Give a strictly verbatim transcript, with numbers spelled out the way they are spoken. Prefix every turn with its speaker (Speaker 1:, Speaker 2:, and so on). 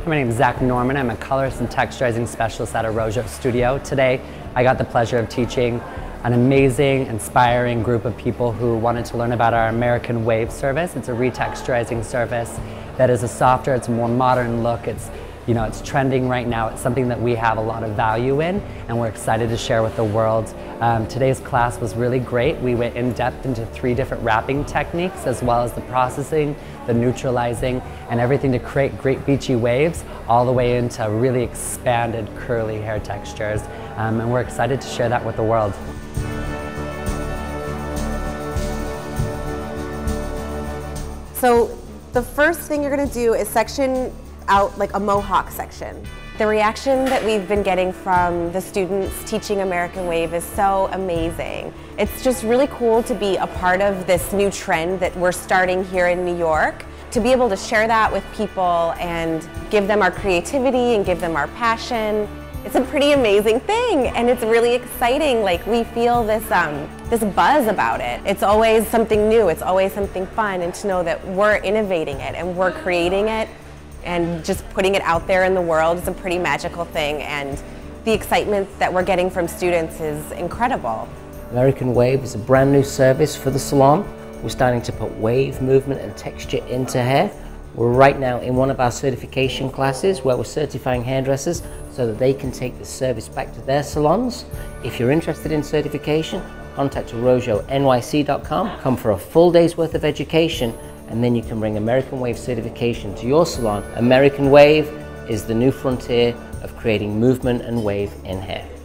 Speaker 1: My name is Zach Norman. I'm a colorist and texturizing specialist at Arrojo Studio. Today, I got the pleasure of teaching an amazing, inspiring group of people who wanted to learn about our American Wave service. It's a retexturizing service that is a softer, it's a more modern look. It's, you know, it's trending right now. It's something that we have a lot of value in, and we're excited to share with the world. Um, today's class was really great. We went in depth into three different wrapping techniques, as well as the processing, the neutralizing, and everything to create great beachy waves, all the way into really expanded curly hair textures. Um, and we're excited to share that with the world.
Speaker 2: So the first thing you're going to do is section out like a mohawk section. The reaction that we've been getting from the students teaching American Wave is so amazing. It's just really cool to be a part of this new trend that we're starting here in New York. To be able to share that with people and give them our creativity and give them our passion. It's a pretty amazing thing, and it's really exciting. Like, we feel this um, this buzz about it. It's always something new, it's always something fun, and to know that we're innovating it and we're creating it and just putting it out there in the world is a pretty magical thing, and the excitement that we're getting from students is incredible.
Speaker 3: American Wave is a brand new service for the salon. We're starting to put wave, movement and texture into hair. We're right now in one of our certification classes where we're certifying hairdressers so that they can take the service back to their salons. If you're interested in certification, contact arrojo N Y C dot com. Come for a full day's worth of education, and then you can bring American Wave certification to your salon. American Wave is the new frontier of creating movement and wave in hair.